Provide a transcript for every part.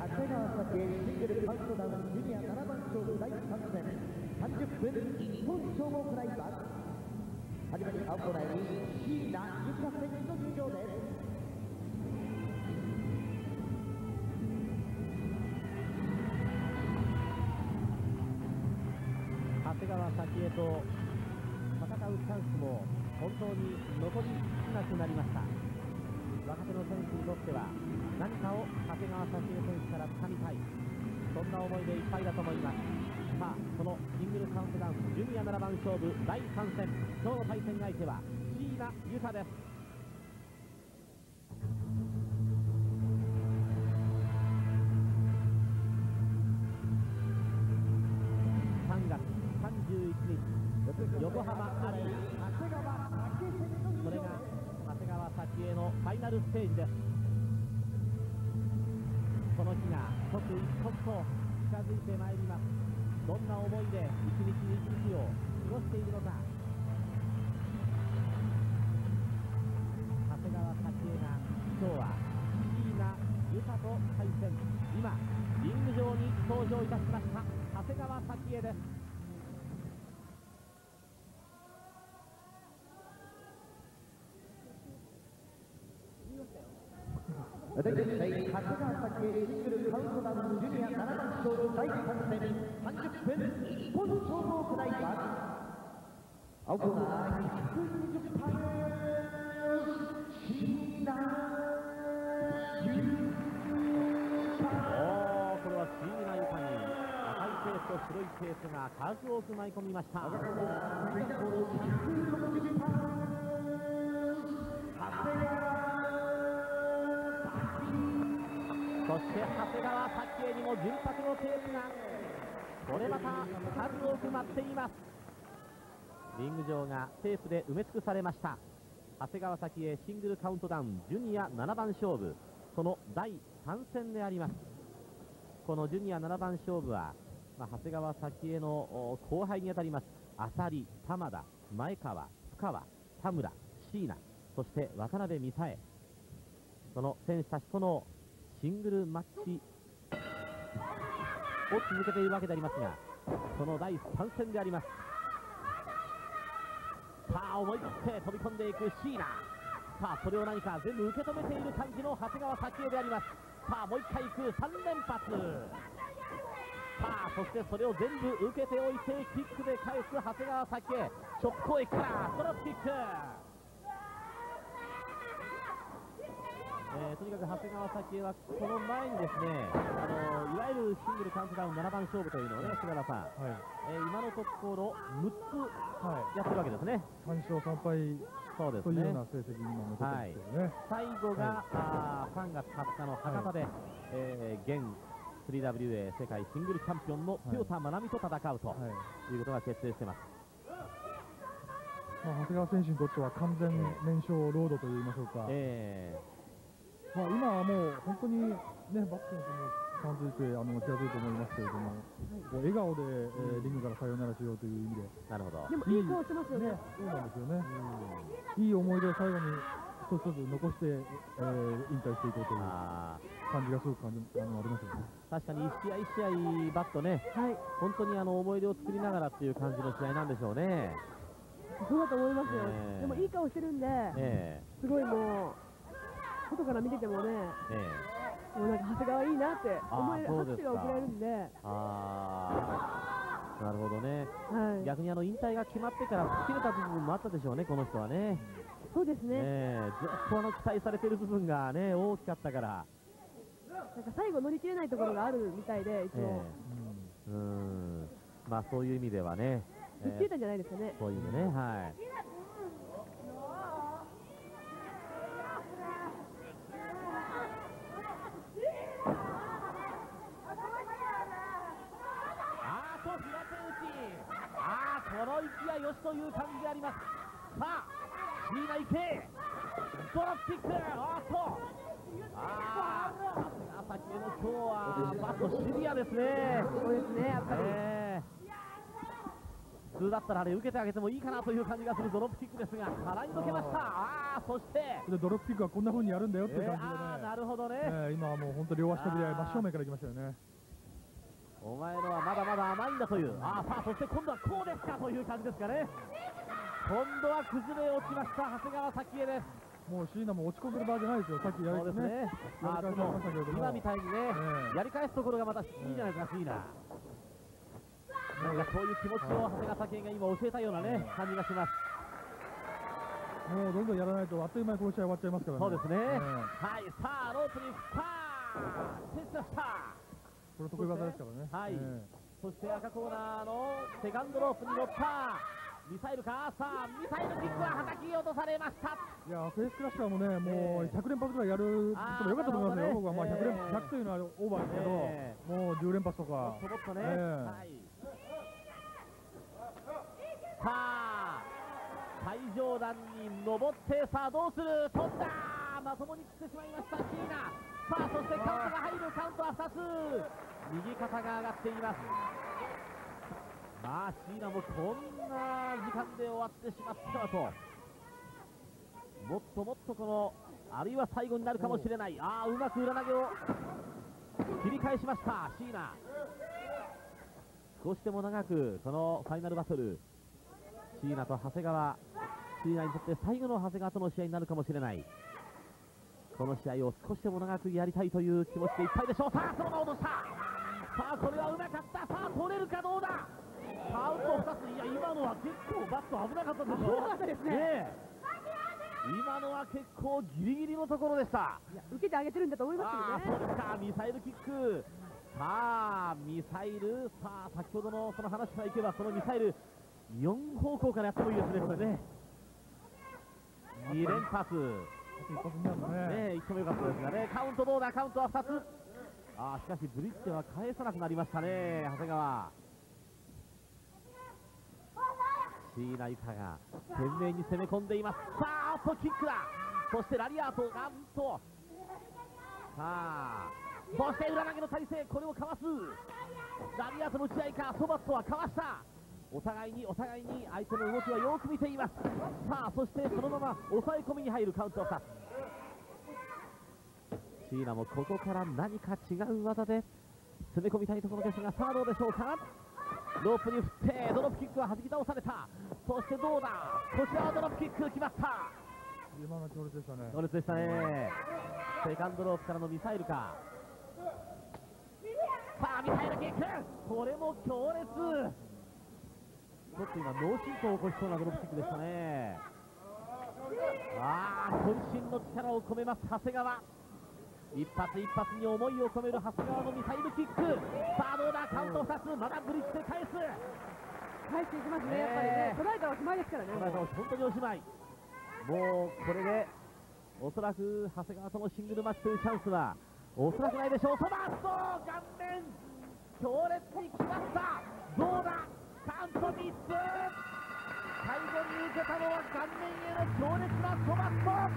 谷川沙希シングルカウントダウンジュニア7番勝負第3戦30分一本勝負を行います。初めに青コーナーに椎名由香選手の入場です。 長谷川沙希へと戦うチャンスも本当に残り少なくなりました。若手の選手にとっては何かを長谷川沙希選手から掴みたい、そんな思いでいっぱいだと思います。さあ、そのシングルカウントダウンジュニア7番勝負第3戦、今日の対戦相手は椎名由香です。3月31日横浜アリーナ、それが長谷川沙希へのファイナルステージです。この日が刻一刻と近づいてまいります。どんな思いで一日一日を過ごしているのか。長谷川沙希が今日は椎名由香と対戦、今リング上に登場いたしました長谷川沙希です。 現在、長谷川沙希シングルカウントダウンジュニア7番勝負第3戦30分一本勝負を行います。青コーナー120パー椎名由香。 これは椎名由香に赤いケースと白いケースが数多く舞い込みました。そして長谷川沙希にも純白のテープがこれまた数多く舞っています。リング上がテープで埋め尽くされました。長谷川沙希シングルカウントダウンジュニア7番勝負、その第3戦であります。このジュニア7番勝負は、長谷川沙希の後輩にあたります浅利、玉田、前川、深川、田村、椎名、そして渡辺美沙恵、その選手たちとのシングルマッチを続けているわけでありますが、その第3戦であります。さあ、思い切って飛び込んでいく椎名。さあ、それを何か全部受け止めている感じの長谷川沙希であります。さあ、もう1回いく3連発。さあ、そしてそれを全部受けておいてキックで返す長谷川沙希。直攻撃からドロップキック。とにかく長谷川沙希はこの前にですね、いわゆるシングルカウントダウン7番勝負というのをね、菅原さん、今のところ6つやってるわけですね。 3勝3敗そうですね、 というような成績に今残ってますけどね。 最後が、3月20日の博多で、現 3WA 世界シングルチャンピオンの清田真奈美と戦うということが決定しています。 長谷川選手にとっては完全燃焼ロードといいましょうか。今はもう本当にね、バック選手も感づいて気が付いて思いますけれども、笑顔で、リングからさよならしようという意味で。 なるほど。 でもいい顔してますよね。 そうなんですよね。いい思い出を最後に一つ一つ残して、引退していこうという感じがすごくありますよね。 確かに一試合一試合バットね、本当に思い出を作りながらっていう感じの試合なんでしょうね。 そうだと思いますよ。でもいい顔してるんで、すごいもう外から見ててもね、もうなんか長谷川いいなって思える拍手が送られるんで。 なるほどね。逆に引退が決まってから吹っ切れた部分もあったでしょうね、この人はね。 そうですね。 ずっと期待されている部分がね、大きかったから。 なんか最後乗り切れないところがあるみたいで、いつも。 まあそういう意味ではね。 吹っ切れたんじゃないですかね。 そういうのね、はい。この勢いよしという感じであります。さあ、椎名行け、ドロップキック。朝日の今日はバットシビアですね。 そうですね、やっぱり。 普通だったらあれ受けてあげてもいいかなという感じがするドロップキックですが、払いのけました。そしてドロップキックはこんな風にやるんだよっていう感じでね。 なるほどね。 今はもう本当両足飛びで真正面から行きましたよね。 お前のはまだまだ甘いんだという。さあそして今度はこうですかという感じですかね。今度は崩れ落ちました長谷川咲恵です。 もう椎名も落ち込んでる場合じゃないですよ。さっきやり返しましたけれども、 今みたいにね、やり返すところがまたいいじゃないですか、椎名。なんかそういう気持ちを長谷川咲恵が今教えたようなね、感じがします。 もうどんどんやらないとあっという間にこの試合終わっちゃいますからね。 そうですね。はい、さあロープにセットした。 これ得意技ですからね。 はい。そして赤コーナーのセカンドロープに乗ったミサイルか。さあミサイルキックは叩き落とされました。 いやフェイスクラッシャーもね、もう100連発ぐらいやるともよかったと思いますよ。僕はまあ100というのはオーバーですけど、もう10連発とか。 もっとね。はい。さあ最上段に登って、さあどうする。飛んだ。まともに切ってしまいました椎名。さあそしてカウントが入る。カウントは2つ。右肩が上がっています。まあ椎名もこんな時間で終わってしまったらと、もっともっとこのあるいは最後になるかもしれない。うまく裏投げを切り返しました椎名。少しでも長くこのファイナルバトル、椎名と長谷川、椎名にとって最後の長谷川との試合になるかもしれない。この試合を少しでも長くやりたいという気持ちでいっぱいでしょう。さあそのまま落とした。さあこれはうまかった。さあ取れるかどうだ。カウント2つ。いや今のは結構バット危なかったですよ。 危なかったですね。 今のは結構ギリギリのところでした。 いや受けてあげてるんだと思いますけどね。 そうですか。ミサイルキック。さあミサイル。さあ先ほどのその話からいけばそのミサイル4方向からやってもいいですね、これね。2連発。 一発になるね。 いってもよかったですがね。カウントどうだ。カウントは2つ。しかしブリッジは返さなくなりましたね、長谷川。椎名由香が懸命に攻め込んでいます。さあキックだ。そしてラリアートがさあそして裏投げの体勢、これをかわす。ラリアートの打ち合いか。ソバットはかわした。お互いに相手の動きはよく見ています。さあそしてそのまま抑え込みに入るカウントを2つ。椎名もここから何か違う技で攻め込みたいところですが、さあどうでしょうか。ロープに振ってドロップキックは弾き倒された。そしてどうだ。こちらはドロップキック決まった。 今の強烈でしたね。 強烈でしたね。セカンドロープからのミサイルか。さあミサイルキック、これも強烈。ちょっと今脳震盪を起こしそうなドロップキックでしたね。渾身の力を込めます長谷川。一発一発に思いを込める長谷川のミサイルキック。さあどうだ。カウント2つ。まだブリッジで返していきますね。やっぱりね、捉えたらおしまいですからね。 本当におしまい。もうこれでおそらく長谷川とのシングルマッチというチャンスはおそらくないでしょう。ソバット顔面強烈に決まった。どうだ。カウント3つ。最後に受けたのは顔面への強烈なソバット。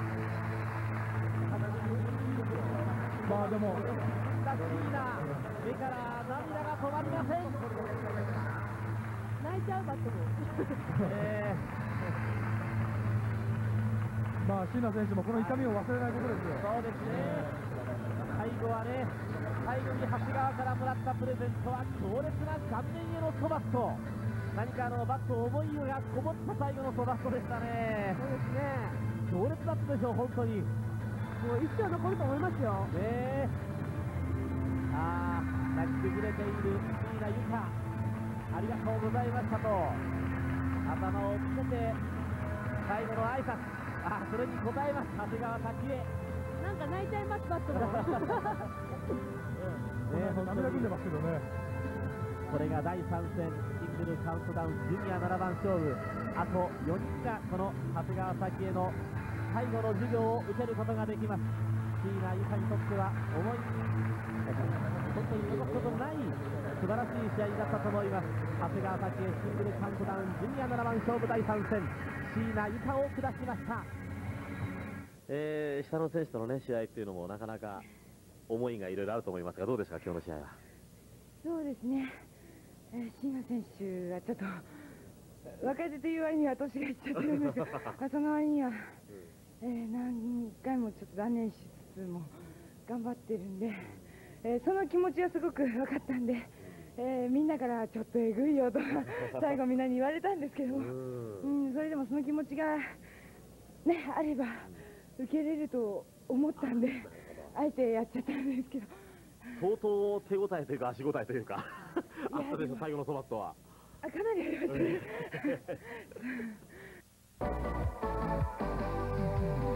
まあでも椎名、目から涙が止まりません。 泣いちゃうバットも。 まあ椎名選手もこの痛みを忘れないことですよ。 そうですね。最後はね、最後に長谷川からもらったプレゼントは強烈な顔面へのソバット。何かバット思いがこもった最後のソバットでしたね。 そうですね。 強烈だったでしょう、本当に。 もう一生残ると思いますよ。 泣き崩れている椎名由香、ありがとうございましたと頭をつけて最後の挨拶、それに応えます長谷川咲恵。 なんか泣いちゃいますバットが。 涙ぐんでますけどね。 これが第3戦シングルカウントダウンジュニア7番勝負。あと4人がこの長谷川咲恵の最後の授業を受けることができます。椎名由香にとっては思い本当に残すことのない素晴らしい試合だったと思います。長谷川咲恵シングルカウントダウンジュニア7番勝負第3戦、椎名由香を下しました。下の選手との、ね、試合っていうのもなかなか思いがいろいろあると思いますが、どうですか今日の試合は。 そうですね、椎名選手はちょっと若手という割には年がいっちゃってるんですけど、その割には、何回もちょっと断念しつつも頑張ってるんで、その気持ちはすごく分かったんで、みんなからちょっとえぐいよと最後みんなに言われたんですけども、それでもその気持ちがねあれば受けれると思ったんで、あえてやっちゃったんですけど。 相当手応えというか足応えというかあったでしょ、最後のそばっとは。 かなりありましたね。